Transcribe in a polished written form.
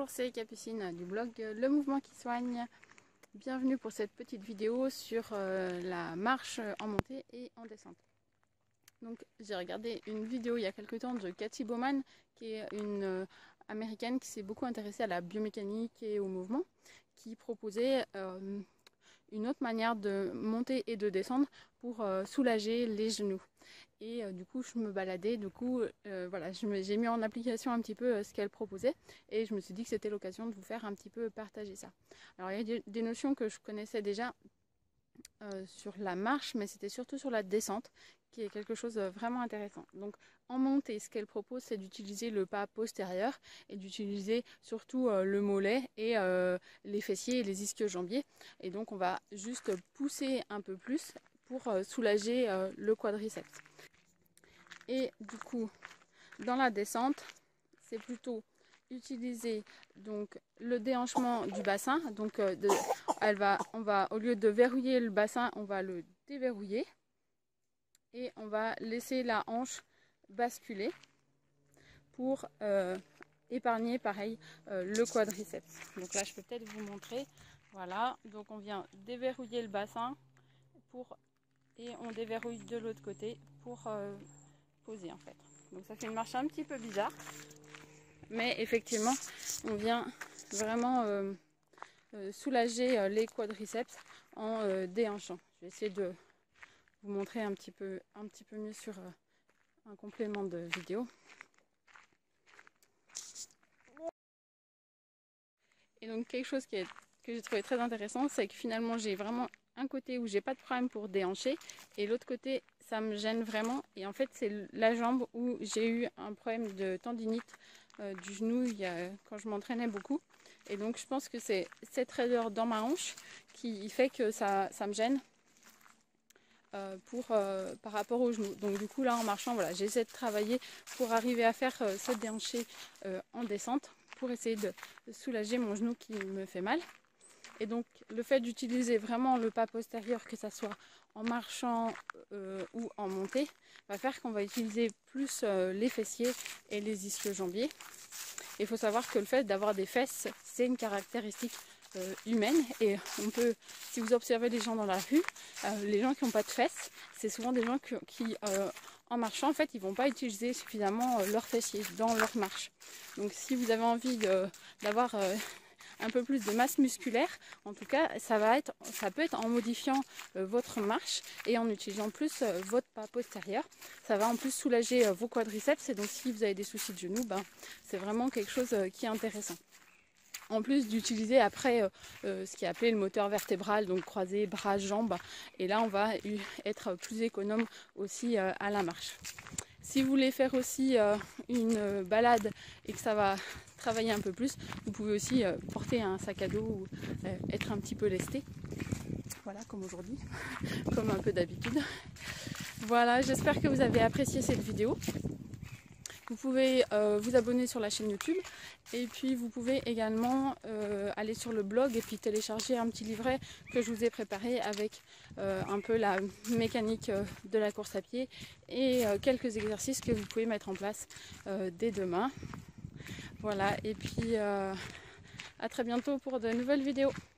Bonjour, c'est Capucine du blog Le Mouvement qui soigne. Bienvenue pour cette petite vidéo sur la marche en montée et en descente. Donc j'ai regardé une vidéo il y a quelques temps de Cathy Bowman, qui est une américaine qui s'est beaucoup intéressée à la biomécanique et au mouvement, qui proposait une autre manière de monter et de descendre pour soulager les genoux. Et du coup je me baladais, voilà, j'ai mis en application un petit peu ce qu'elle proposait et je me suis dit que c'était l'occasion de vous faire un petit peu partager ça. Alors il y a des notions que je connaissais déjà sur la marche, mais c'était surtout sur la descente qui est quelque chose de vraiment intéressant. Donc en montée, ce qu'elle propose, c'est d'utiliser le pas postérieur et d'utiliser surtout le mollet et les fessiers et les ischio-jambiers. Et donc on va juste pousser un peu plus pour soulager le quadriceps. Et du coup, dans la descente, c'est plutôt utiliser donc le déhanchement du bassin. Donc on va, au lieu de verrouiller le bassin, on va le déverrouiller et on va laisser la hanche basculer pour épargner pareil le quadriceps. Donc là, je peux peut-être vous montrer. Voilà, donc on vient déverrouiller le bassin et on déverrouille de l'autre côté pour poser en fait. Donc ça fait une marche un petit peu bizarre, mais effectivement on vient vraiment soulager les quadriceps en déhanchant. Je vais essayer de vous montrer un petit peu mieux sur un complément de vidéo. Et donc quelque chose que j'ai trouvé très intéressant, c'est que finalement j'ai vraiment un côté où j'ai pas de problème pour déhancher et l'autre côté ça me gêne vraiment, et en fait c'est la jambe où j'ai eu un problème de tendinite du genou quand je m'entraînais beaucoup, et donc je pense que c'est cette raideur dans ma hanche qui fait que ça me gêne par rapport au genou. Donc du coup là en marchant, voilà, j'essaie de travailler pour arriver à faire ce déhanché en descente pour essayer de soulager mon genou qui me fait mal. Et donc le fait d'utiliser vraiment le pas postérieur, que ça soit en marchant ou en montée, va faire qu'on va utiliser plus les fessiers et les ischio-jambiers. Il faut savoir que le fait d'avoir des fesses, c'est une caractéristique humaine, et on peut, si vous observez les gens dans la rue, les gens qui n'ont pas de fesses, c'est souvent des gens qui en marchant, en fait, ils ne vont pas utiliser suffisamment leurs fessiers dans leur marche. Donc si vous avez envie d'avoir un peu plus de masse musculaire, en tout cas ça peut être en modifiant votre marche et en utilisant plus votre pas postérieur. Ça va en plus soulager vos quadriceps, et donc si vous avez des soucis de genoux, c'est vraiment quelque chose qui est intéressant. En plus d'utiliser après ce qui est appelé le moteur vertébral, donc croisé, bras, jambes, et là on va être plus économe aussi à la marche. Si vous voulez faire aussi une balade et que ça va travailler un peu plus, vous pouvez aussi porter un sac à dos ou être un petit peu lesté. Voilà, comme aujourd'hui, comme un peu d'habitude. Voilà, j'espère que vous avez apprécié cette vidéo. Vous pouvez vous abonner sur la chaîne YouTube, et puis vous pouvez également aller sur le blog et puis télécharger un petit livret que je vous ai préparé avec un peu la mécanique de la course à pied et quelques exercices que vous pouvez mettre en place dès demain. Voilà, et puis à très bientôt pour de nouvelles vidéos.